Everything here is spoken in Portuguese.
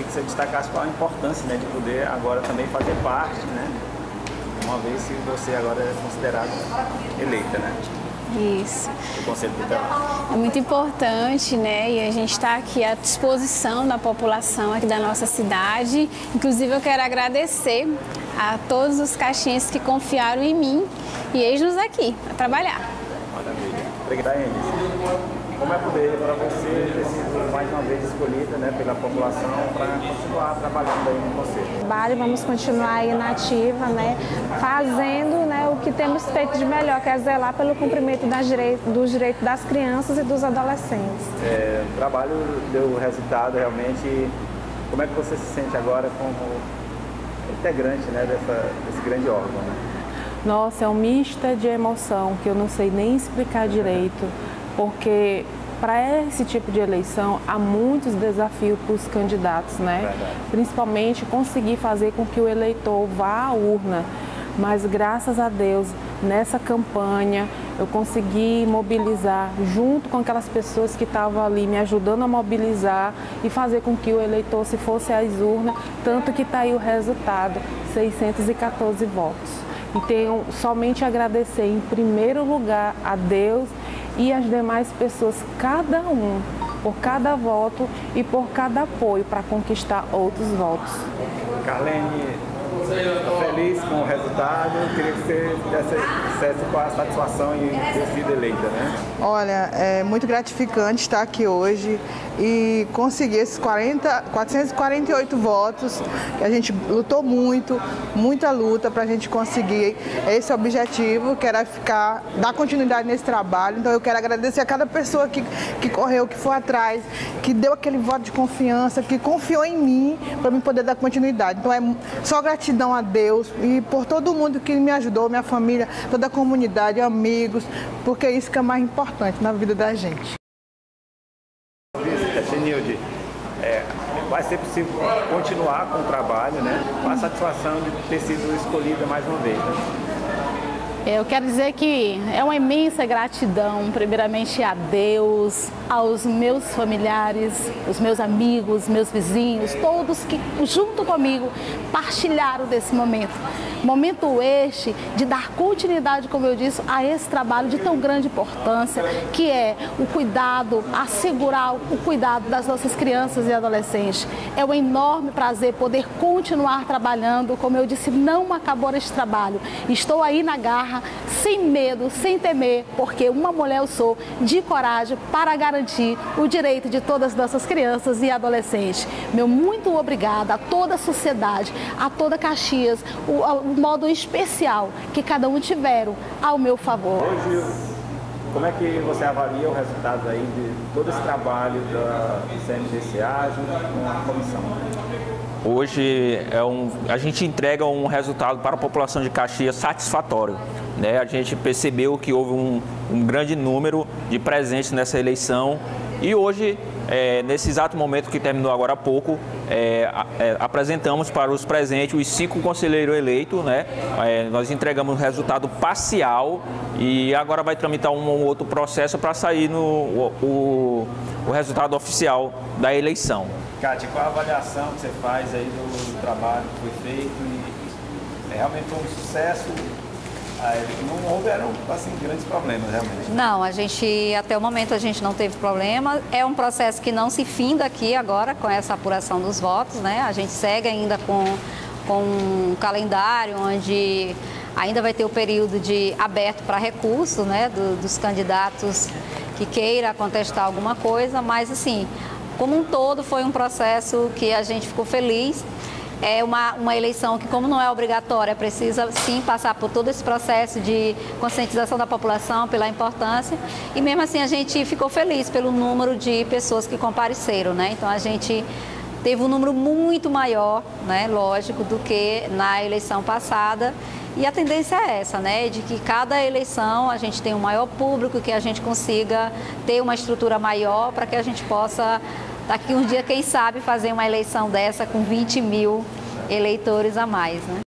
que você destacasse qual a importância, né, de poder agora também fazer parte, né, uma vez que você agora é considerada eleita, né? Isso. Do Conselho Tutelar. É muito importante, né? E a gente está aqui à disposição da população aqui da nossa cidade. Inclusive, eu quero agradecer a todos os caxienses que confiaram em mim e eis-nos aqui para trabalhar. Maravilha. Obrigado, Enes. Como é poder para você ter sido mais uma vez escolhida, né, pela população para continuar trabalhando aí no Conselho? Vamos continuar aí na ativa, né, fazendo, né, o que temos feito de melhor, que é zelar pelo cumprimento dos direitos das crianças e dos adolescentes. O trabalho deu resultado realmente. Como é que você se sente agora como integrante, né, desse grande órgão? Né? Nossa, é um misto de emoção que eu não sei nem explicar direito, porque para esse tipo de eleição há muitos desafios para os candidatos, né? Verdade. Principalmente conseguir fazer com que o eleitor vá à urna. Mas graças a Deus, nessa campanha, eu consegui mobilizar junto com aquelas pessoas que estavam ali me ajudando a mobilizar e fazer com que o eleitor se fosse às urnas, tanto que está aí o resultado, 614 votos. E tenho somente a agradecer em primeiro lugar a Deus e as demais pessoas, cada um, por cada voto e por cada apoio para conquistar outros votos. Carlene, estou feliz com o resultado. Eu queria que você dissesse qual a satisfação em ter sido eleita, né? Olha, é muito gratificante estar aqui hoje e conseguir esses 448 votos. A gente lutou muito, muita luta para a gente conseguir esse objetivo, que era dar continuidade nesse trabalho. Então eu quero agradecer a cada pessoa que correu, que foi atrás, que deu aquele voto de confiança, que confiou em mim para eu poder dar continuidade. Então é só gratidão a Deus e por todo mundo que me ajudou, minha família, toda a comunidade, amigos, porque é isso que é mais importante na vida da gente. Chenilde, vai ser possível continuar com o trabalho, né? Com a satisfação de ter sido escolhida mais uma vez, né? Eu quero dizer que é uma imensa gratidão, primeiramente a Deus, aos meus familiares, os meus amigos, meus vizinhos, todos que junto comigo partilharam desse momento. Momento este de dar continuidade, como eu disse, a esse trabalho de tão grande importância, que é o cuidado, assegurar o cuidado das nossas crianças e adolescentes. É um enorme prazer poder continuar trabalhando, como eu disse, não acabou este trabalho. Estou aí na garra, sem medo, sem temer, porque uma mulher eu sou, de coragem para garantir o direito de todas as nossas crianças e adolescentes. Meu muito obrigada a toda a sociedade, a toda Caxias, o modo especial que cada um tiveram ao meu favor. Hoje, como é que você avalia o resultado aí de todo esse trabalho da CMDCA junto com a comissão? Hoje a gente entrega um resultado para a população de Caxias satisfatório, né? A gente percebeu que houve um grande número de presentes nessa eleição e hoje, nesse exato momento que terminou agora há pouco, apresentamos para os presentes os 5 conselheiros eleitos, né? Nós entregamos o resultado parcial e agora vai tramitar um outro processo para sair o resultado oficial da eleição. Kátia, qual a avaliação que você faz aí do trabalho que foi feito? E realmente foi um sucesso? Não houveram assim, grandes problemas, realmente. Não, até o momento a gente não teve problema. É um processo que não se finda aqui agora com essa apuração dos votos, né? A gente segue ainda com um calendário onde ainda vai ter o período aberto para recurso, né? Dos candidatos que queira contestar alguma coisa, mas assim, como um todo foi um processo que a gente ficou feliz. É uma eleição que, como não é obrigatória, precisa sim passar por todo esse processo de conscientização da população pela importância. E mesmo assim a gente ficou feliz pelo número de pessoas que compareceram, né? Então a gente teve um número muito maior, né, lógico, do que na eleição passada. E a tendência é essa, né, de que cada eleição a gente tenha um maior público, que a gente consiga ter uma estrutura maior para que a gente possa, daqui um dia, quem sabe, fazer uma eleição dessa com 20 mil eleitores a mais, né?